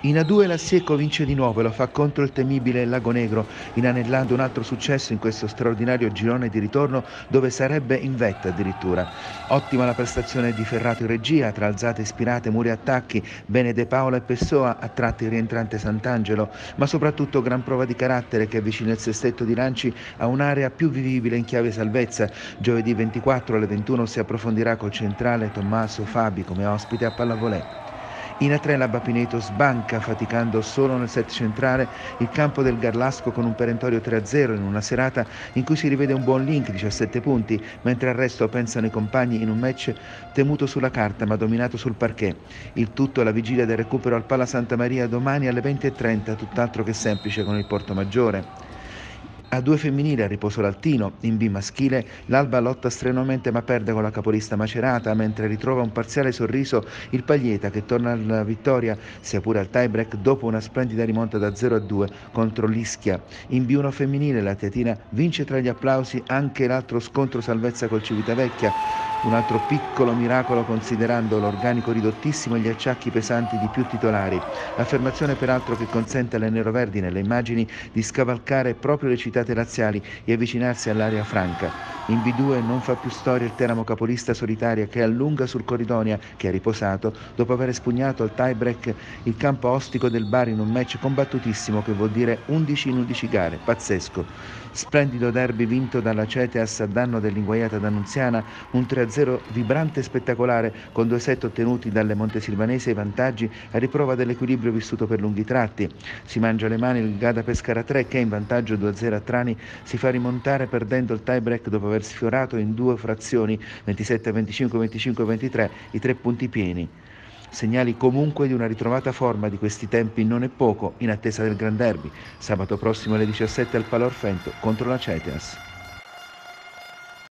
In A2 la Sieco vince di nuovo e lo fa contro il temibile Lago Negro, inanellando un altro successo in questo straordinario girone di ritorno dove sarebbe in vetta addirittura. Ottima la prestazione di Ferrato in regia, tra alzate ispirate, muri e attacchi, bene De Paola e Pessoa, a tratti rientrante Sant'Angelo, ma soprattutto gran prova di carattere che avvicina il sestetto di lanci a un'area più vivibile in chiave salvezza. Giovedì 24 alle 21 si approfondirà col centrale Tommaso Fabi come ospite a Pallavolè. In A3 la Bapineto sbanca faticando solo nel set centrale il campo del Garlasco con un perentorio 3-0 in una serata in cui si rivede un buon Link, 17 punti, mentre al resto pensano i compagni in un match temuto sulla carta ma dominato sul parquet. Il tutto alla vigilia del recupero al Pala Santa Maria domani alle 20:30, tutt'altro che semplice con il Porto Maggiore. A2 femminile a riposo l'Altino, in B maschile l'Alba lotta strenuamente ma perde con la capolista Macerata, mentre ritrova un parziale sorriso il Paglieta che torna alla vittoria, sia pure al tie-break, dopo una splendida rimonta da 0-2 contro l'Ischia. In B1 femminile la Teatina vince tra gli applausi anche l'altro scontro salvezza col Civitavecchia, un altro piccolo miracolo considerando l'organico ridottissimo e gli acciacchi pesanti di più titolari. Affermazione peraltro che consente alle neroverdi nelle immagini di scavalcare proprio le citate laziali e avvicinarsi all'area franca. In B2 non fa più storia il Teramo capolista solitaria che allunga sul Corridonia, che ha riposato dopo aver espugnato al tie-break il campo ostico del Bari in un match combattutissimo che vuol dire 11 in 11 gare, pazzesco. Splendido derby vinto dalla Ceteas a danno dell'inguaiata d'Annunziana, un 3-0 vibrante e spettacolare con 2 set ottenuti dalle montesilvanesi ai vantaggi a riprova dell'equilibrio vissuto per lunghi tratti. Si mangia le mani il Gada Pescara 3 che in vantaggio 2-0 a Trani si fa rimontare perdendo il tie-break dopo aver sfiorato in 2 frazioni 27-25, 25-23 i 3 punti pieni. Segnali comunque di una ritrovata forma di questi tempi non è poco in attesa del Gran Derby, sabato prossimo alle 17 al Pala Orfento contro la Ceteas.